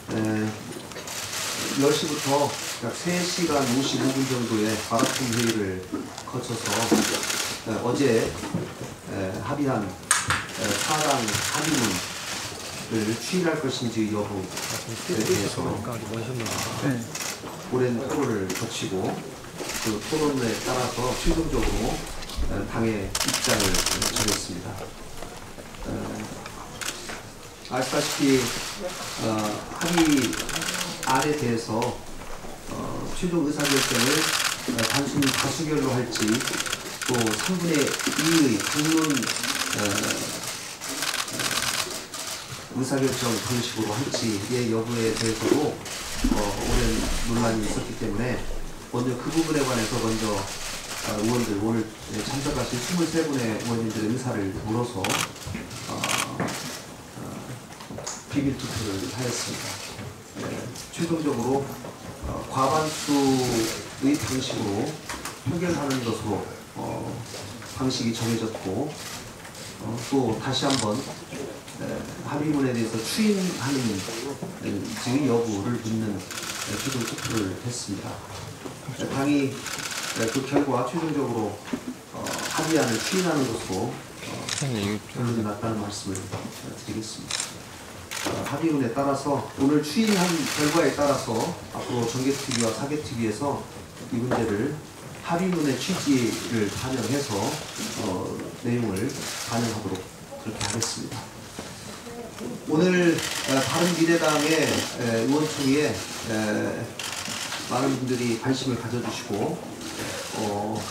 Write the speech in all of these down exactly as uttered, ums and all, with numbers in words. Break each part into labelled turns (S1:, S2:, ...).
S1: 열 시부터 약 세 시간 오십오 분 정도의 마라톤 회의를 거쳐서 에, 어제 에, 합의한 에, 사당 합의문을 추인할 것인지 여부에 대해서 오랜 토론을 거치고 그 토론에 따라서 최종적으로 에, 당의 입장을 정했습니다. 에, 아시다시피 어, 합의안에 대해서 어, 최종 의사결정을 어, 단순히 다수결로 할지 또 삼분의 이의 당론 어, 의사결정 방식으로 할지의 여부에 대해서도 어, 오랜 논란이 있었기 때문에 먼저 그 부분에 관해서 먼저 어, 의원들 오늘 참석하신 이십삼 분의 의원님들의 의사를 물어서 어, 비밀 투표를 하였습니다. 네, 최종적으로 어, 과반수의 방식으로 표결하는 것으로 어, 방식이 정해졌고 어, 또 다시 한번 에, 합의문에 대해서 추인하는 지 여부를 묻는 에, 최종 투표를 했습니다. 에, 당이 에, 그 결과 최종적으로 어, 합의안을 추인하는 것으로 어, 결론이 났다는 말씀을 드리겠습니다. 어, 합의문에 따라서 오늘 추인한 결과에 따라서 앞으로 정개특위와 사개특위에서 이 문제를 합의문의 취지를 반영해서 어, 내용을 반영하도록 그렇게 하겠습니다. 오늘 에, 바른미래당의 에, 의원총회에 에, 많은 분들이 관심을 가져주시고 어,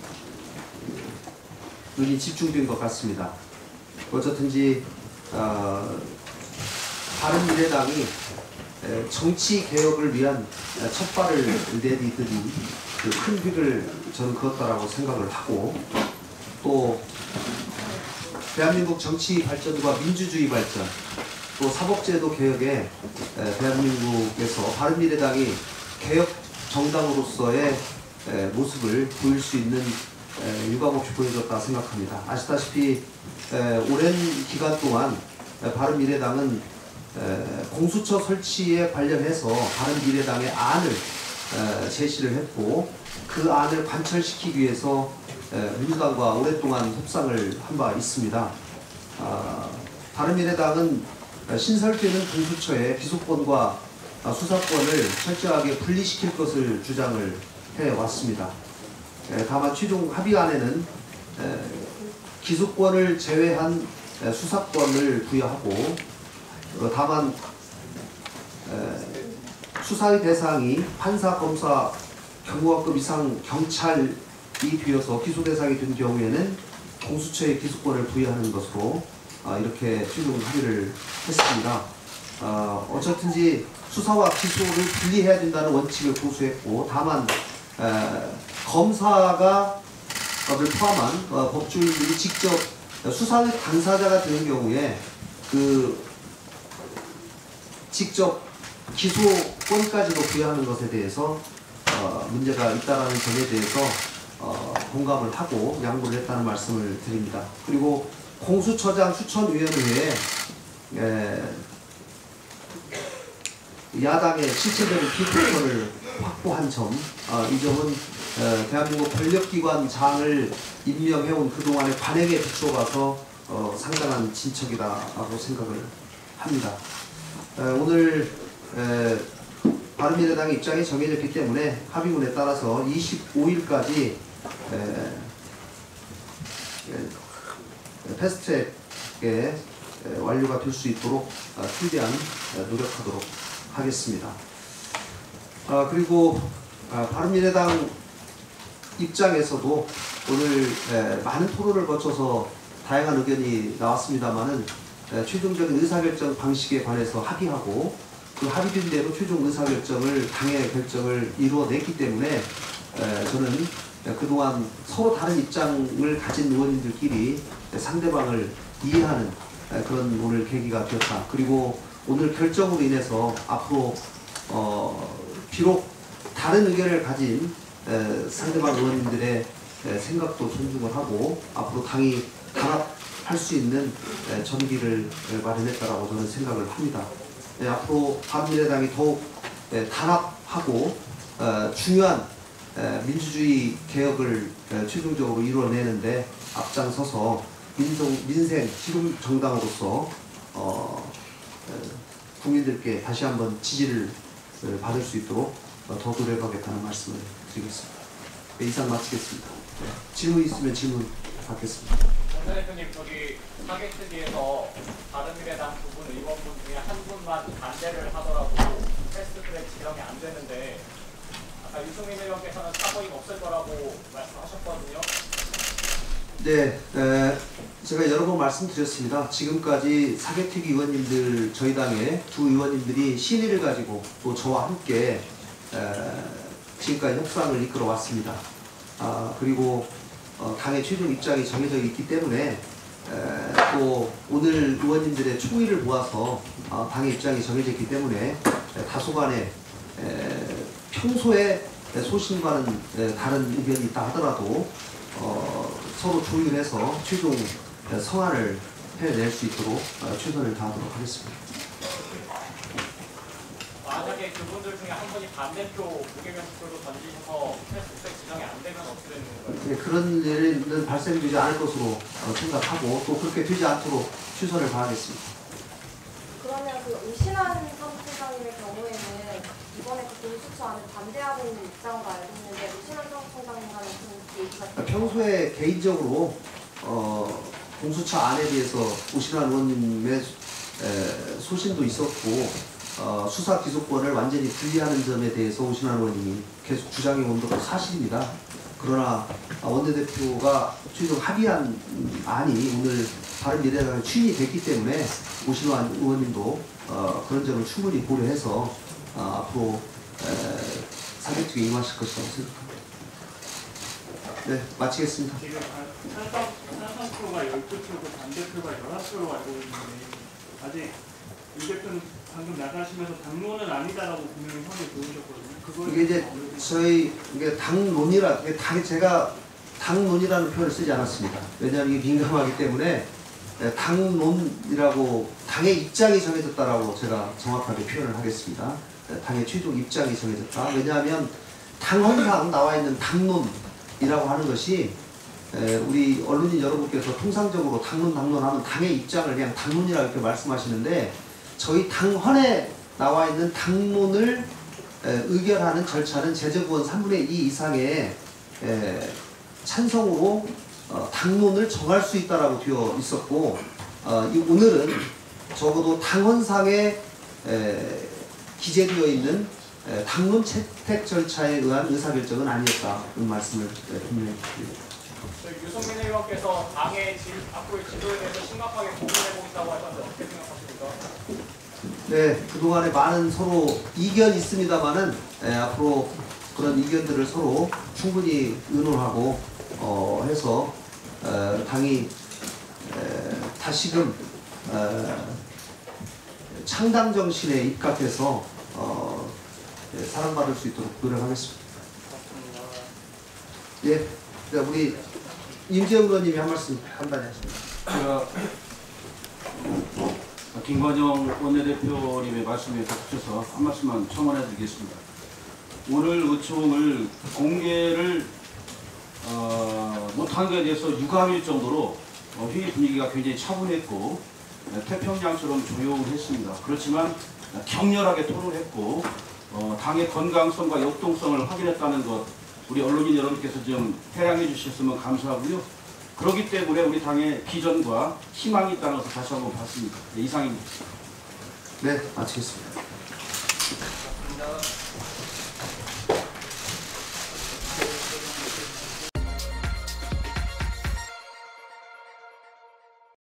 S1: 눈이 집중된 것 같습니다. 어쨌든지 어, 바른미래당이 정치개혁을 위한 첫발을 내디디니 큰 획을 저는 그었다라고 생각을 하고 또 대한민국 정치 발전과 민주주의 발전 또 사법제도 개혁에 대한민국에서 바른미래당이 개혁 정당으로서의 모습을 보일 수 있는 유감없이 보여줬다 생각합니다. 아시다시피 오랜 기간 동안 바른미래당은 공수처 설치에 관련해서 바른미래당의 안을 제시를 했고 그 안을 관철시키기 위해서 민주당과 오랫동안 협상을 한 바 있습니다. 바른미래당은 신설되는 공수처의 기소권과 수사권을 철저하게 분리시킬 것을 주장을 해왔습니다. 다만 최종 합의안에는 기소권을 제외한 수사권을 부여하고 다만 수사의 대상이 판사, 검사, 경무관급 이상 경찰이 되어서 기소 대상이 된 경우에는 공수처의 기소권을 부여하는 것으로 이렇게 최종 합의를 했습니다. 어쨌든지 수사와 기소를 분리해야 된다는 원칙을 고수했고 다만 검사가 를 포함한 법조인들이 직접 수사의 당사자가 되는 경우에 그 직접 기소권까지도 부여하는 것에 대해서 어, 문제가 있다라는 점에 대해서 어, 공감을 하고 양보를 했다는 말씀을 드립니다. 그리고 공수처장 추천위원회에 에, 야당의 실체적인 기소권을 확보한 점, 어, 이 점은 에, 대한민국 권력기관장을 임명해온 그동안의 관행에 비춰봐서 어, 상당한 진척이라고 생각을 합니다. 에, 오늘 에, 바른미래당의 입장이 정해졌기 때문에 합의문에 따라서 이십오 일까지 에, 에, 패스트트랙에 완료가 될 수 있도록 아, 최대한 노력하도록 하겠습니다. 아, 그리고 아, 바른미래당 입장에서도 오늘 에, 많은 토론을 거쳐서 다양한 의견이 나왔습니다만은 에, 최종적인 의사결정 방식에 관해서 합의하고 그 합의된 대로 최종 의사결정을 당의 결정을 이루어냈기 때문에 에, 저는 그동안 서로 다른 입장을 가진 의원님들끼리 상대방을 이해하는 에, 그런 오늘 계기가 되었다. 그리고 오늘 결정으로 인해서 앞으로 어, 비록 다른 의견을 가진 에, 상대방 의원님들의 에, 생각도 존중을 하고 앞으로 당이 단합할 수 있는 에, 전기를 마련했다라고 저는 생각을 합니다. 예, 앞으로 바른미래당이 더욱 예, 단합하고 어, 중요한 예, 민주주의 개혁을 예, 최종적으로 이루어내는데 앞장서서 민정, 민생 지금 정당으로서 어, 예, 국민들께 다시 한번 지지를 예, 받을 수 있도록 어, 더 노력하겠다는 말씀을 드리겠습니다. 네, 이상 마치겠습니다. 네, 질문 있으면 질문 받겠습니다.
S2: 정 대표님, 저기 타겟특위에서 바른미래당 두 분 의원분 중에 한 분만 반대를 하더라도 패스트트랙 지정이 안 되는데 아까 유승민 의원께서는 사고임 없을 거라고 말씀하셨거든요.
S1: 네, 에, 제가 여러 번 말씀드렸습니다. 지금까지 사개특위 의원님들, 저희 당의 두 의원님들이 신의를 가지고 또 저와 함께 에, 지금까지 협상을 이끌어 왔습니다. 아, 그리고 어, 당의 최종 입장이 정해져 있기 때문에 에, 또 오늘 의원님들의 총의를 모아서 어, 당의 입장이 정해져 있기 때문에 에, 다소간의 에, 평소에 소신과는 에, 다른 의견이 있다 하더라도 어, 서로 조율해서 최종 성안을 해낼 수 있도록 어, 최선을 다하도록 하겠습니다.
S2: 만약에 그분들 중에 한 분이 반대표 무개명 투표로 던지셔서 패스트트랙 지정이 안 되면 어떻게 되는 건가요?
S1: 네, 그런 일은 발생되지 않을 것으로 어, 생각하고 또 그렇게 되지 않도록 최선을 다하겠습니다.
S3: 그러면 그 오신환 사무총장님의 경우에는 이번에 그 공수처안에 반대하고 있는 입장으로 알고 있는데 오신환 사무총장님과는 그 얘기가
S1: 아, 평소에 개인적으로 어, 공수처 안에 대해서 오신환 의원님의 에, 소신도 있었고 어, 수사 기소권을 완전히 분리하는 점에 대해서 오신환 의원님이 계속 주장해 온 것도 사실입니다. 그러나 원내대표가 최종 합의한 안이 오늘 바른미래당에 추인이 됐기 때문에 오신환 의원님도 어, 그런 점을 충분히 고려해서 어, 앞으로 사개특위에 임하실 것이라고 생각합니다. 네, 마치겠습니다.
S4: 지금 찬성, 찬성표가 열두 표고 반대표가 열한 표로 알고 있는데 아직 이 대표는 방금 나가시면서 당론은 아니다라고 분명히 선을 보이셨거든요. 그걸
S1: 이게 이제 저희 이게 당론이라 이게 당 제가 당론이라는 표현을 쓰지 않았습니다. 왜냐하면 이게 민감하기 때문에 당론이라고 당의 입장이 정해졌다라고 제가 정확하게 표현을 하겠습니다. 당의 최종 입장이 정해졌다. 왜냐하면 당헌상 나와 있는 당론이라고 하는 것이 우리 언론인 여러분께서 통상적으로 당론 당론하면 당의 입장을 그냥 당론이라고 이렇게 말씀하시는데 저희 당헌에 나와 있는 당론을 의결하는 절차는 제적의원 삼분의 이 이상의 찬성으로 당론을 정할 수 있다라고 되어 있었고 오늘은 적어도 당헌상에 기재되어 있는 당론 채택 절차에 의한 의사결정은 아니었다는 말씀을 분명히 드립니다.
S2: 유승민 의원께서 당의 질, 앞으로의 지도에 대해서 심각하게 고민해보겠다고 하셨는데 어떻게 생각하십니까?
S1: 네, 그동안에 많은 서로 이견이 있습니다만은 예, 앞으로 그런 이견들을 서로 충분히 의논하고 어, 해서 어, 당이 에, 다시금 에, 창당 정신에 입각해서 어, 예, 사랑받을 수 있도록 노력하겠습니다. 예, 우리 임재훈 의원님이 한 말씀 한마디 하십니다.
S5: 제가 김관영 원내대표님의 말씀에 덧붙여서 한 말씀만 첨언해 드리겠습니다. 오늘 의총을 공개를 어, 못한 것에 대해서 유감일 정도로 어, 회의 분위기가 굉장히 차분했고 태평양처럼 조용했습니다. 그렇지만 격렬하게 토론했고 어, 당의 건강성과 역동성을 확인했다는 것 우리 언론인 여러분께서 좀 태양해 주셨으면 감사하고요. 그렇기 때문에 우리 당의 비전과 희망이 있다는 것을 다시 한번 봤습니다. 네, 이상입니다.
S1: 네, 마치겠습니다.
S2: 고맙습니다.